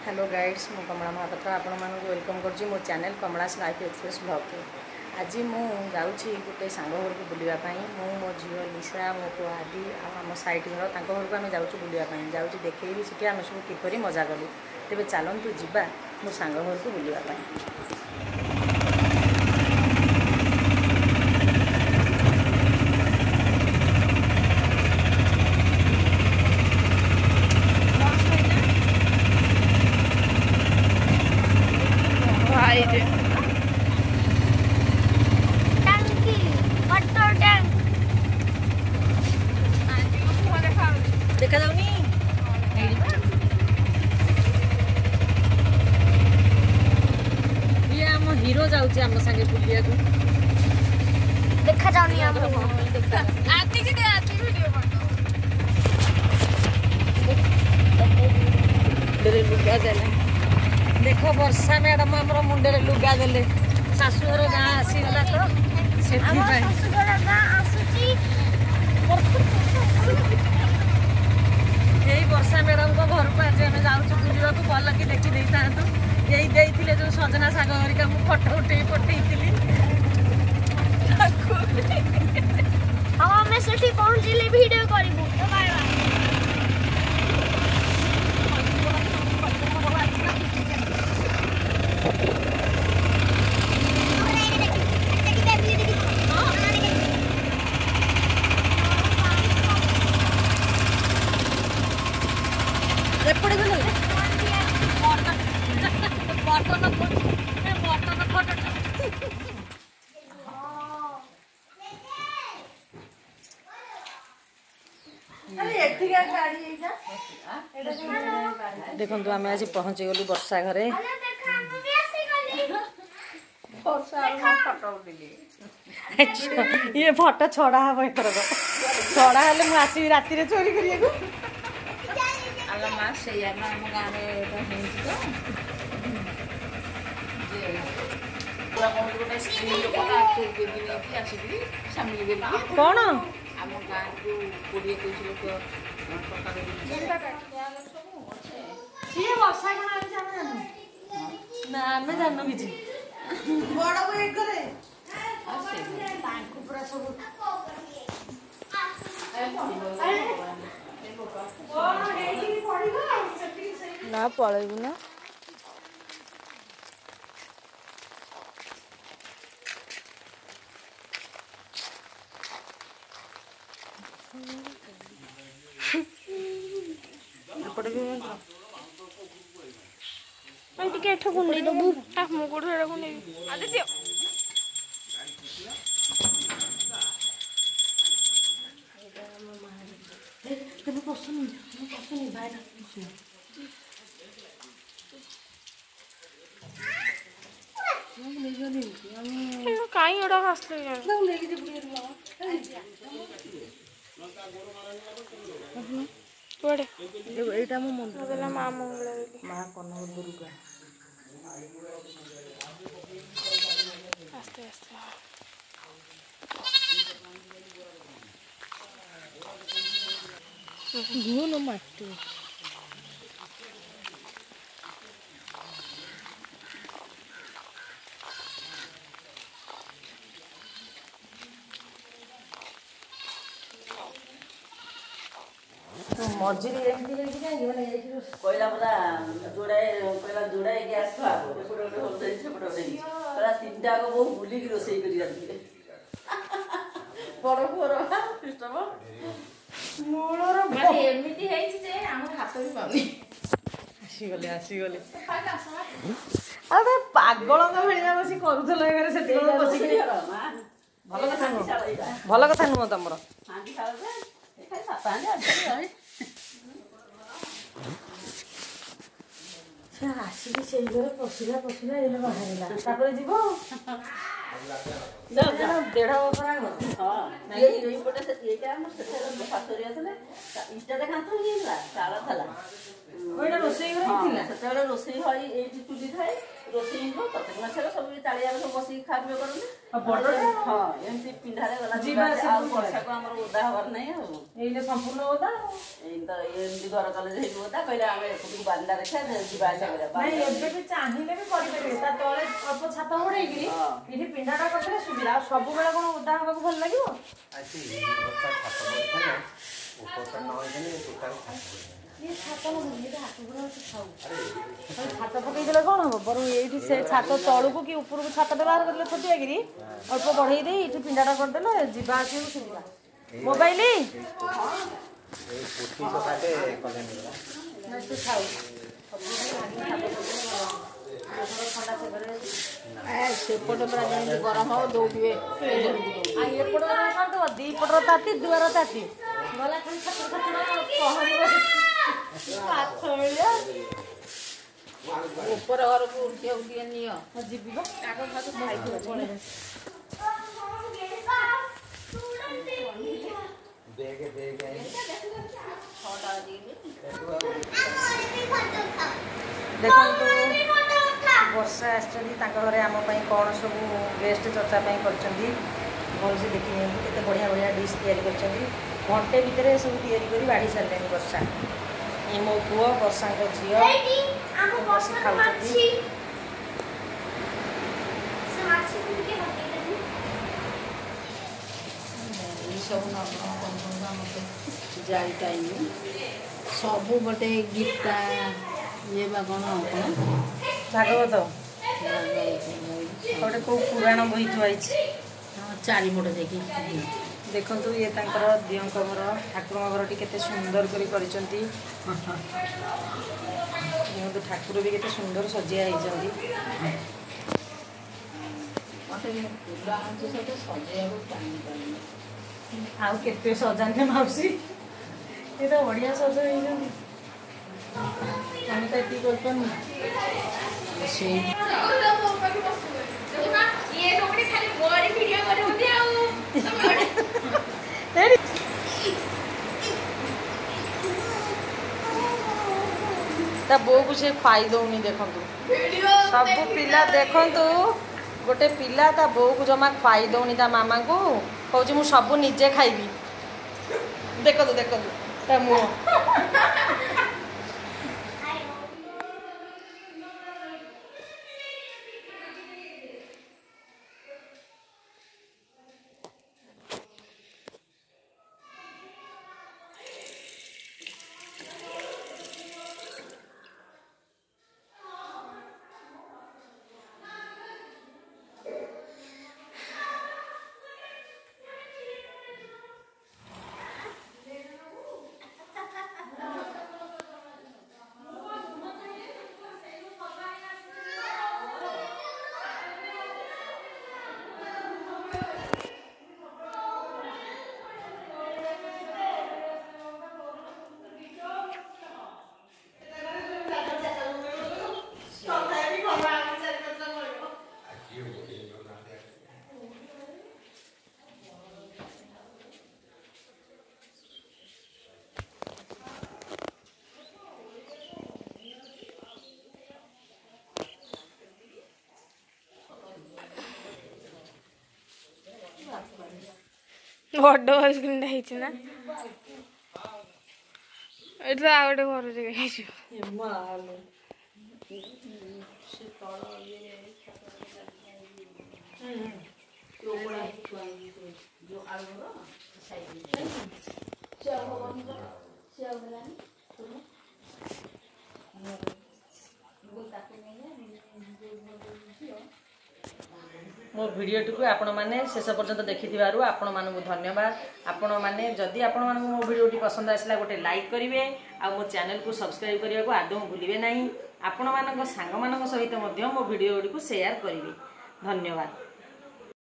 Hello guides मु कमला महापात्र आपण मानक वेलकम करछि मो channel Kamala's life express blog के। आज मु जाउछि गोटे सांग घर को बुलिया पई मु मो झियो निशा मो को आदि आम साइड घर तांको घर को आमे जाउछि बुलिया पई जाउछि देखैबी सिटी आमे सब किपरि मजा कलु तेबे चलंतु जिबा मो सांग घर को बुलिया पई। देखा जाऊनी ये आम हीरो जाउची आम संगे बुलिया को देखा जाऊनी हम आती की आती वीडियो फोटो मुंडे लुगा देले देखो वर्षा मैडम हमर मुंडे लुगा देले सासुर गाँ आसीगला तो सेठी भाई ससुर गाँ आसुची यही वर्षा मैडम को घर को आज आम जाऊँ बुलवा को भल कि देखी दे था यही देते जो सजना शाग हरिका मुझे फटो उठे पठेली हम हमें सेठी पहुंचले वीडियो करिबू तो बाय बाय। देखो आम आज पहुँची गलु वर्षा घरे ये फटो छड़ा हम एथर छड़ा हेले मुझे आसबि राति चोरी कर कौन ना आम जान कि ना पलैबू ना टिके एठो गुंडी दबु आ मो कोठो एडा गुंडी आदित्य तेरे पसंद भाई काई एडा आसले एटा मो मन बोला मां मंगला मां कन्नड़ दुर्गा आस्ते आस्ते घून माटी मझिरी कहला परा जोड़ाए जोड़ाए गैस तीन टाक बहु बुलिक रोसे कर बड़ पुअर सिस्टम मूलर एमती है जे हम हाथ भी पानी आसीगले आसीगले अरे पागल भाया बस करूल से भल कथा नुह तुम आसिक से पशिला पशिला ये बाहर जीव देढ़ रोसई घर ସେତେବେଳେ ରୋଷେଇ ହଇ ଏଇଠି ଚୁଲି ଥାଏ ରୋଷେଇ ହେଇଯିବ ତରକାରୀ ମାଛରେ ସବୁ ଚାଳିଆରେ ସବୁ ବସିକି ଖାଇବା କରନ୍ତି ହଁ ଏମିତି ପିଣ୍ଡାରେ ଗଲା ଆଉ ବର୍ଷାକୁ ଆମର ଓଦା ହବାର ନାହିଁ ଆଉ ଏଇଟା ସମ୍ପୂର୍ଣ୍ଣ ଓଦା ଏଇ ତ ଏମିତି ଘର କଲେ ହେଇଯିବ ଓଦା କହିଲେ ଆମେ ଏପଟକୁ ବାରିଣ୍ଡା ଦେଖିବା ଯିବା ଆସିବା କରିବା ନାଇଁ ଏବେ ବି ଚାହିଁଲେ ବି କରିପାରିବେ ତା ତଳେ ଅଳ୍ପ ଛାତ ଘୋଡେଇକିରି ଏଠି ପିଣ୍ଡାଟା କରିଦେଲେ ସୁବିଧା ଆଉ ସବୁବେଳେ କଣ ଓଦା ହବାକୁ ଭଲ ଲାଗିବ ଛାତ ପକେଇଦେଲେ କଣ ହବ ବରଂ ଏଇଠି ସେ ଛାତ ତଳକୁ କି ଉପରକୁ ଛାତ ବ୍ୟବହାର କରିଦେଲେ ଛୋଟିଆକିରି ଅଳ୍ପ ବଢେଇ ଦେଇ ଏଇଠି ପିଣ୍ଡାଟା କରିଦେଲେ ଯିବା ଆସିବାକୁ ସୁବିଧା ମୋବାଇଲ ସେପଟେ ପୁରା ଯେମିତି ଗରମ ହବ ଦୌଡ଼ିବେ ଏପଟ କରିଦେବ ଦିପଟର ତାତି ଦୁଆର ତାତି ଗଲା ଖାଲି ଛାତ୍ର ଉପର ଘରକୁ ଉଠିବାକୁ ଟିକେ ନିଅ ଯିବି ବା କାଗ ଫାଗ ଖାଇଥିବ ପଳେଇବେ ଦେଖନ୍ତୁ ବର୍ଷା ଆସିଛନ୍ତି ତାଙ୍କ ଘରେ ଆମ ପାଇଁ କ'ଣ ସବୁ ଗେଷ୍ଟ ଚର୍ଚ୍ଚା ପାଇଁ କରିଛନ୍ତି ଭଲସେ ଦେଖି ନିଅନ୍ତୁ କେତେ ବଢ଼ିଆ ବଢ଼ିଆ ଡିସ୍ ତିଆରି କରିଛନ୍ତି ଘଣ୍ଟେ ଭିତରେ ସବୁ ତିଆରି କରି ବାଢ଼ି ସାରିଲେଣି ବର୍ଷା ଏ ମୋ ପୁଅ ବର୍ଷାଙ୍କ ଝିଅ ବସି ଖାଉଛନ୍ତି ଏଇସବୁ ମତେ ଜାଳି ଟାଇମ୍ ସବୁ ଗୋଟେ ଗୀତା ଇଏ ବା କ'ଣ ଭାଗବତ ଗୋଟେ କେଉଁ ପୁରାଣ ବହି ଥୁଆଇଛି ଚାରିପଟ ଦେଇକି ଦେଖନ୍ତୁ ଇଏ ତାଙ୍କର ଦିଅଙ୍କ ଘର ଠାକୁରଙ୍କ ଘରଟି କେତେ ସୁନ୍ଦର କରି କରିଛନ୍ତି ଦେଖନ୍ତୁ ଠାକୁର ବି କେତେ ସୁନ୍ଦର ସଜିଆ ହେଇଛନ୍ତି ମତେ ଫୁଲ ଆଣିଛି ସେଠି ସଜେଇବାକୁ ଟାଇମ୍ ପାଇନି ଆଉ କେତେ ସଜାନ୍ତି ମାଉସୀ ଏ ତ ବଢ଼ିଆ ସଜ ହେଇଛନ୍ତି ଆମେ ତ ଏତିକି କରିପାରୁନି ସେଇ ତା ବୋଉକୁ ସେ ଖାଇ ଦଉନି ଦେଖନ୍ତୁ ସବୁ ପିଲା ଦେଖନ୍ତୁ ଗୋଟେ ପିଲା ତା ବୋଉକୁ ଜମା ଖାଇ ଦଉନି ତା ମାମାଙ୍କୁ କହୁଛି ମୁଁ ସବୁ ନିଜେ ଖାଇବି ଦେଖନ୍ତୁ ଦେଖନ୍ତୁ ତା ମୁହଁ ବଡ଼ ସ୍କ୍ରିନ୍ ହେଇଛି ନା ଏଠି ତ ଆଉ ଗୋଟେ ଘର ଜାଗା ହେଇଯିବ मो भिडियोटी आपण मैंने शेष पर्यंत देखिथिबारु आपण मानकु धन्यवाद। आपण मैंने जदि आपण मानकु मो भिडियोटी पसंद आसला गोटे लाइक करेंगे आ मो चैनल को सब्सक्राइब करने को आदौ भूलिए नहीं। आपण मानक सांग मानक सहित मो भिडियोटी को शेयर करेंगे। धन्यवाद।